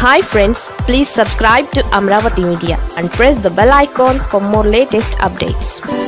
Hi friends, please subscribe to Amravati Media and press the bell icon for more latest updates.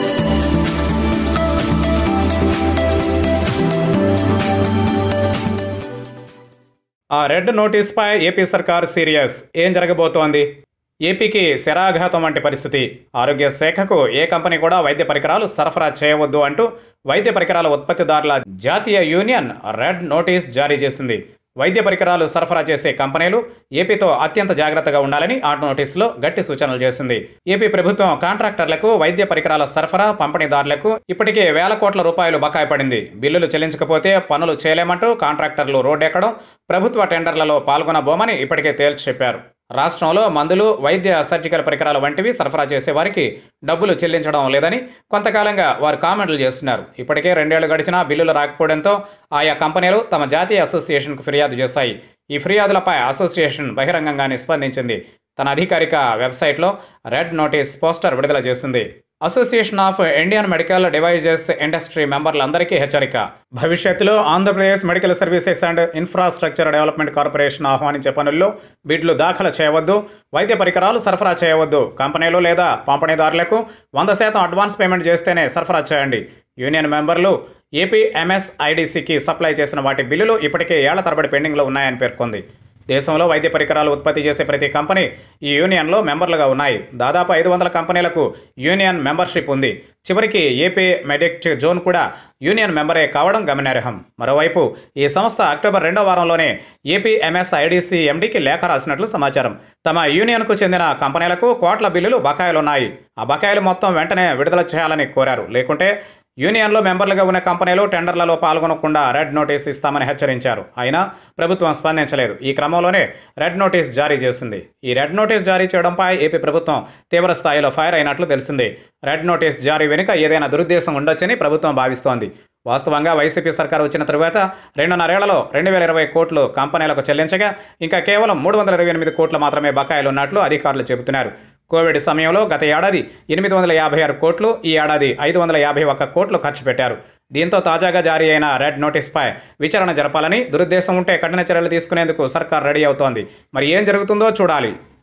ఆ red notice పై AP సర్కార్ serious. ఏం జరగబోతోంది? ఏపీకి శరాఘాతం వంటి పరిస్థితి. ఆరోగ్య శాఖకు ఏ కంపెనీ కూడా వైద్య పరికరాలు సరఫరా చేయవద్దు అంటూ వైద్య పరికరాల ఉత్పత్తిదారుల జాతీయ యూనియన్ రెడ్ నోటీస్ జారీ చేసింది. వైద్య పరికరాలు సరఫరా చేసే కంపెనీలు ఏపీతో అత్యంత జాగ్రత్తగా ఉండాలని ఆ నోటీసులో గట్టి సూచనలు చేసింది. ఏపీ ప్రభుత్వం కాంట్రాక్టర్లకు వైద్య పరికరాల సరఫరా పంపిణీదారులకు ఇప్పటికే వేల కోట్ల రూపాయలు బకాయి పడింది. బిల్లులు చెల్లించకపోతే పనులు చేయలేమంటూ కాంట్రాక్టర్లు రోడ్డెక్కడం, ప్రభుత్వ టెండర్లలో పాల్గొనబోమని ఇప్పటికే తేల్చి చెప్పారు. రాష్ట్రంలో మందులు, వైద్య సర్జికల్ పరికరాల వంటివి సరఫరా చేసే వారికి డబ్బులు చెల్లించడం లేదని కొంతకాలంగా వారు కామెంట్లు చేస్తున్నారు. ఇప్పటికే 2 ఏళ్లు గడిచినా బిల్లులు రాకపోవడంతో ఆయా కంపెనీలు తమ జాతీయ అసోసియేషన్కు ఫిర్యాదు చేశాయి. ఈ ఫిర్యాదులపై అసోసియేషన్ బహిరంగంగానే స్పందించింది. తన అధికారిక వెబ్సైట్లో రెడ్ నోటీస్ పోస్టర్ విడుదల చేసింది. Association of Indian medical devices industry మెంబర్లందరికీ హెచ్చరిక. భవిష్యత్తులో Andhra Pradesh medical services and infrastructure development corporation ఆహ్వానించే పనుల్లో బిడ్లు దాఖలు చేయవద్దు, వైద్య పరికరాలు సరఫరా చేయవద్దు, కంపెనీలు లేదా పంపిణీదారులకు 100% అడ్వాన్స్ పేమెంట్ చేస్తేనే సరఫరా చేయండి. యూనియన్ మెంబర్లు ఏపీ ఎంఎస్ఐడిసికి సప్లై చేసిన వాటి బిల్లులు ఇప్పటికే ఏళ్ల తరబడి పెండింగ్లో ఉన్నాయని పేర్కొంది. దేశంలో వైద్య పరికరాలు ఉత్పత్తి చేసే ప్రతి కంపెనీ ఈ యూనియన్లో మెంబర్లుగా ఉన్నాయి. దాదాపు 500 కంపెనీలకు యూనియన్ మెంబర్షిప్ ఉంది. చివరికి ఏపీ మెడిక్ట్ జోన్ కూడా యూనియన్ మెంబరే కావడం గమనార్హం. మరోవైపు ఈ సంస్థ అక్టోబర్ 2వ వారంలోనే ఏపీ ఎంఎస్ఐడిసి ఎండీకి లేఖ రాసినట్లు సమాచారం. తమ యూనియన్కు చెందిన కంపెనీలకు కోట్ల బిల్లులు బకాయిలున్నాయి. ఆ బకాయిలు మొత్తం వెంటనే విడుదల చేయాలని కోరారు. లేకుంటే యూనియన్లో మెంబర్లుగా ఉన్న కంపెనీలు టెండర్లలో పాల్గొనకుండా రెడ్ నోటీస్ ఇస్తామని హెచ్చరించారు. అయినా ప్రభుత్వం స్పందించలేదు. ఈ క్రమంలోనే రెడ్ నోటీస్ జారీ చేసింది. ఈ రెడ్ నోటీస్ జారీ చేయడంపై ఏపీ ప్రభుత్వం తీవ్ర స్థాయిలో ఫైర్ అయినట్లు తెలిసింది. రెడ్ నోటీస్ జారీ వెనుక ఏదైనా దురుద్దేశం ఉండొచ్చని ప్రభుత్వం భావిస్తోంది. వాస్తవంగా వైసీపీ సర్కారు వచ్చిన తరువాత 2.5 ఏళ్లలో 2020 కోట్లు కంపెనీలకు చెల్లించగా ఇంకా కేవలం 328 కోట్లు మాత్రమే బకాయిలు ఉన్నట్లు అధికారులు చెబుతున్నారు. కోవిడ్ సమయంలో గత ఏడాది 856 కోట్లు, ఈ ఏడాది 551 కోట్లు ఖర్చు పెట్టారు. దీంతో తాజాగా జారీ అయిన రెడ్ నోటీస్పై విచారణ జరపాలని, దురుద్దేశం ఉంటే కఠిన చర్యలు తీసుకునేందుకు సర్కార్ రెడీ అవుతోంది. మరి ఏం జరుగుతుందో చూడాలి.